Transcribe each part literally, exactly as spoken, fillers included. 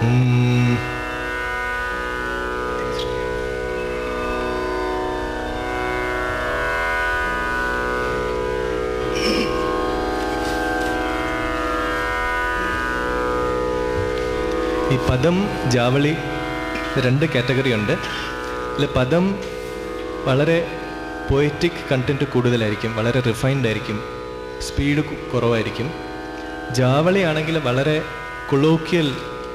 ഈ പദം ജാവളി രണ്ട് കാറ്റഗറി ഉണ്ട്. അതിൽ പദം വളരെ പോയറ്റിക് കണ്ടൻറ്റ് കൂടുതലായിരിക്കും, വളരെ റിഫൈൻഡ് ആയിരിക്കും, സ്പീഡ് കുറവായിരിക്കും. ജാവളി ആണെങ്കിൽ വളരെ കൊളോക്കിയൽ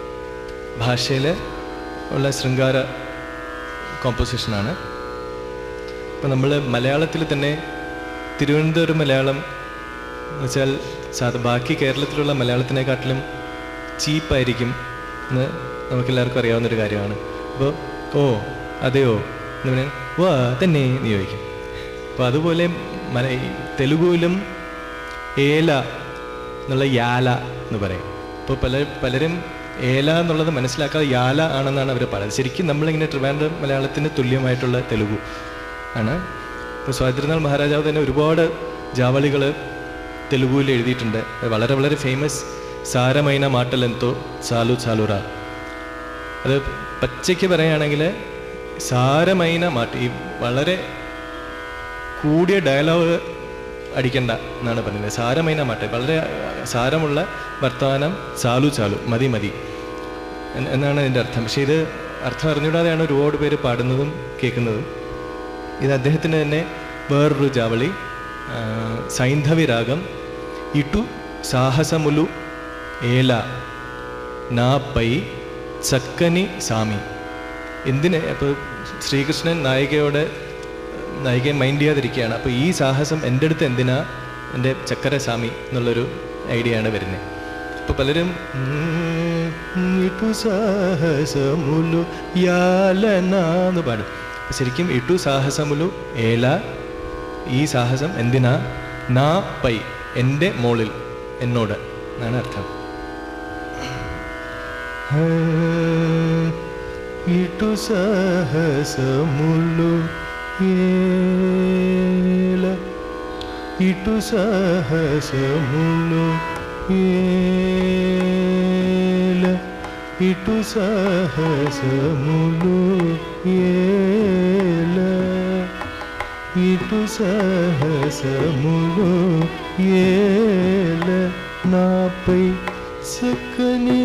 ഭാഷയിൽ ഉള്ള ശൃംഗാര കോമ്പോസിഷനാണ്. ഇപ്പം നമ്മൾ മലയാളത്തിൽ തന്നെ തിരുവനന്തപുരം മലയാളം എന്ന് വെച്ചാൽ സാധാ ബാക്കി കേരളത്തിലുള്ള മലയാളത്തിനെക്കാട്ടിലും ചീപ്പായിരിക്കും എന്ന് നമുക്കെല്ലാവർക്കും അറിയാവുന്നൊരു കാര്യമാണ്. അപ്പോൾ ഓ അതെയോ എന്ന് പറഞ്ഞാൽ വാ തന്നെ എന്ന് ചോദിക്കും. അപ്പോൾ അതുപോലെ മല തെലുഗുവിലും ഏല എന്നുള്ള യാല എന്ന് പറയും. അപ്പോൾ പല പലരും ഏല എന്നുള്ളത് മനസ്സിലാക്കാതെ യാല ആണെന്നാണ് അവർ പറയുന്നത്. ശരിക്കും നമ്മളിങ്ങനെ ട്രിവാൻഡ്രം മലയാളത്തിന് തുല്യമായിട്ടുള്ള തെലുഗു ആണ്. ഇപ്പോൾ സ്വാതി തിരുനാൾ മഹാരാജാവ് തന്നെ ഒരുപാട് ജാവളികൾ തെലുഗുവിൽ എഴുതിയിട്ടുണ്ട്. വളരെ വളരെ ഫേമസ് സാരമൈന മാട്ടലെന്തോ സാലു സാലുറ. അത് പച്ചയ്ക്ക് പറയുകയാണെങ്കിൽ സാരമൈന മാട്ട്, ഈ വളരെ കൂടിയ ഡയലോഗ് അടിക്കണ്ട എന്നാണ് പറയുന്നത്. സാരമൈന മാട്ട്, വളരെ സാരമുള്ള വർത്തമാനം, സാലു ചാലു, മതി മതി എന്നാണ് ഇതിൻ്റെ അർത്ഥം. പക്ഷേ ഇത് അർത്ഥം അറിഞ്ഞുകൂടാതെയാണ് ഒരുപാട് പേര് പാടുന്നതും കേൾക്കുന്നതും. ഇത് അദ്ദേഹത്തിന് തന്നെ വേറൊരു ജാവളി, സൈന്ധവി രാഗം. ഇട്ടു സാഹസമുലു ഏല നാ പൈ ചക്കനി സാമി. എന്തിന്? അപ്പോൾ ശ്രീകൃഷ്ണൻ നായികയോട് നായികയെ മൈൻഡ് ചെയ്യാതിരിക്കുകയാണ്. അപ്പോൾ ഈ സാഹസം എൻ്റെ അടുത്ത് എന്തിനാ, എൻ്റെ ചക്കര സാമി എന്നുള്ളൊരു ഐഡിയ ആണ് വരുന്നത്. അപ്പോൾ പലരും ഇട്ടു സാഹസമുലു യാലനാന്ന് പാടും. ശരിക്കും ഇട്ടു സാഹസമുലു ഏല, ഈ സാഹസം എന്തിനാ, നാ പൈ എൻ്റെ മോളിൽ, എന്നോട് എന്നാണ് അർത്ഥം. ഇട്ടു സാഹസമുലു ഏല, ഇട്ടു സാഹസമുലു ഏല, ఇటు సాహసములు ఏల, ఇటు సాహసములు ఏల, నాపై చక్కని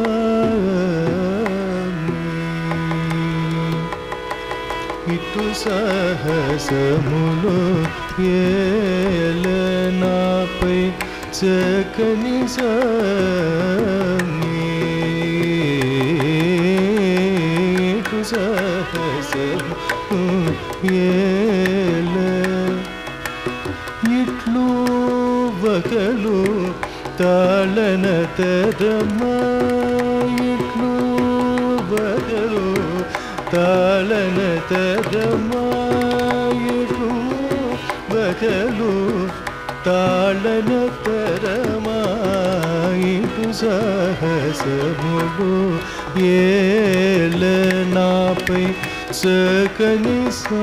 సామి. ఇటు సాహసములు ఏల, నాపై చక్కని సామి. సాహసము ఏల, ఇట్లు వకలు తాళన తరమా, ఇట్లు వకలు తాళన తరమా, ఇట్లు వకలు తాళన తరమా. ఇటు సాహసములు ఏల, నాపై చక్కని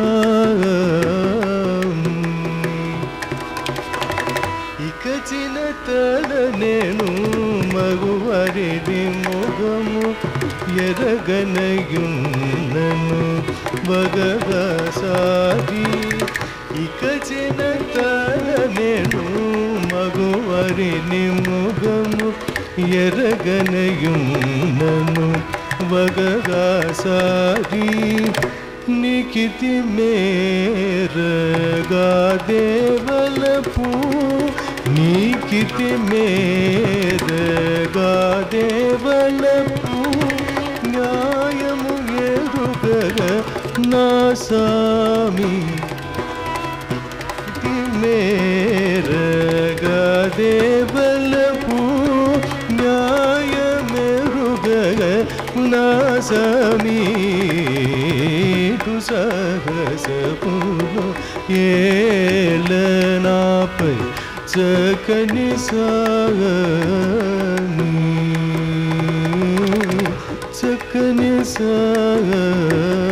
సామి. ఇక చిన్నతల నేను మగువరిని ముఖము ఎరగనయున్నను వగగా సారి. ఇక చిన్నతల నేను మగువరిని ముఖము ఎరగనయున్నను వగగా సారి. నికితి మేరగా దేవలపు, నికితి మేరగా దేవలపు, న్యాయము ఎరుగగ నా సామి. మేరగా దేవలపు, న్యాయమెరుగగ నా సామి. ఇటు సాహసములు ఏల, నాపై చక్కని సామి, చక్కని సామి.